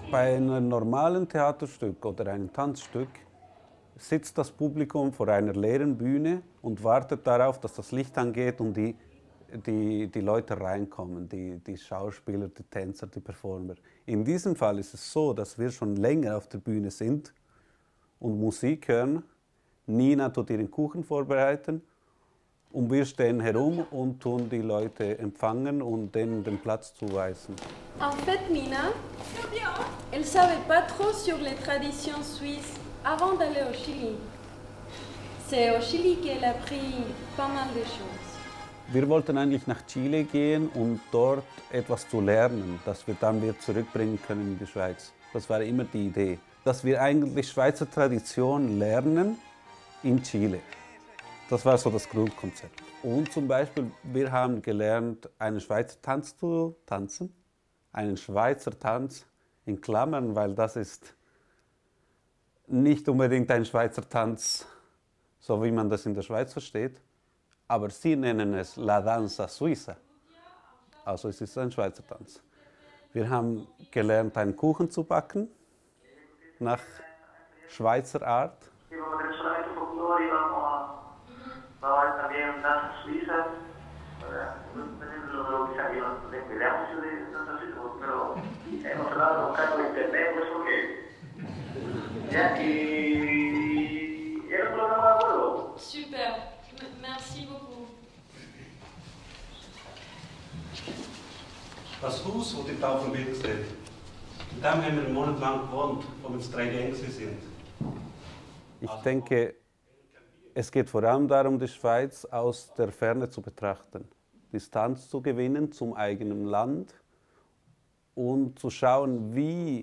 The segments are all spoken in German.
Bei einem normalen Theaterstück oder einem Tanzstück sitzt das Publikum vor einer leeren Bühne und wartet darauf, dass das Licht angeht und die Leute reinkommen, die Schauspieler, die Tänzer, die Performer. In diesem Fall ist es so, dass wir schon länger auf der Bühne sind und Musik hören. Nina tut ihren Kuchen vorbereiten und wir stehen herum und tun die Leute empfangen und denen den Platz zuweisen. En fait, Nina, elle savait pas trop sur les traditions suisses avant d'aller au Chili. C'est au Chili qu'elle a appris pas mal de choses. Wir wollten eigentlich nach Chile gehen, um dort etwas zu lernen, das wir dann wieder zurückbringen können in die Schweiz. Das war immer die Idee, dass wir eigentlich Schweizer Tradition lernen in Chile. Das war so das Grundkonzept. Und zum Beispiel, wir haben gelernt, einen Schweizer Tanz zu tanzen. Einen Schweizer Tanz in Klammern, weil das ist nicht unbedingt ein Schweizer Tanz, so wie man das in der Schweiz versteht. Aber sie nennen es La Danza Suiza. Also es ist ein Schweizer Tanz. Wir haben gelernt, einen Kuchen zu backen, nach Schweizer Art. Super, merci beaucoup. Das Haus, das ihr auf dem Bild seht, in dem haben wir einen Monat lang gewohnt, wo wir 3 Gänge sind. Ich denke, es geht vor allem darum, die Schweiz aus der Ferne zu betrachten, Distanz zu gewinnen zum eigenen Land und zu schauen, wie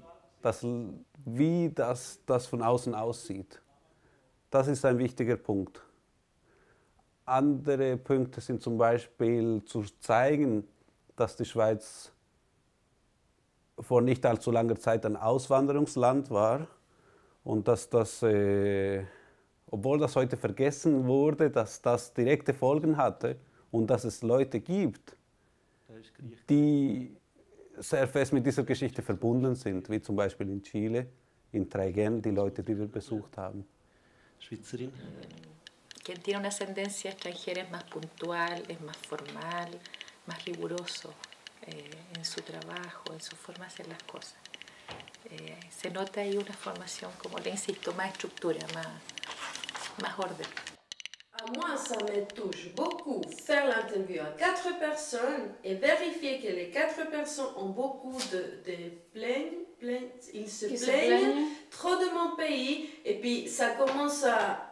das von außen aussieht. Das ist ein wichtiger Punkt. Andere Punkte sind zum Beispiel zu zeigen, dass die Schweiz vor nicht allzu langer Zeit ein Auswanderungsland war und dass das, obwohl das heute vergessen wurde, dass das direkte Folgen hatte und dass es Leute gibt, die sehr fest mit dieser Geschichte verbunden sind, wie zum Beispiel in Chile, in Traiguén, die Leute, die wir besucht haben. Schweizerin. Quien tiene una ascendencia extranjera es más puntual, es más formal, más riguroso en su trabajo, en su forma de hacer las cosas. Se nota ahí una formación, como le insisto, más estructura, más orden. À moi, ça me touche beaucoup faire l'interview à 4 personnes et vérifier que les 4 personnes ont beaucoup de plaintes, ils se plaignent trop de mon pays et puis ça commence à...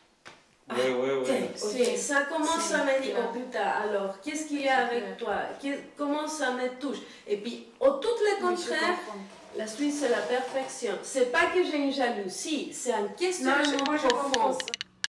Okay, ça commence à me dire, oh putain, alors, qu'est-ce qu'il y a avec toi? Comment ça me touche? Et puis, au tout le contraire, la Suisse, c'est la perfection. C'est pas que j'ai une jalousie, c'est un questionnement profond.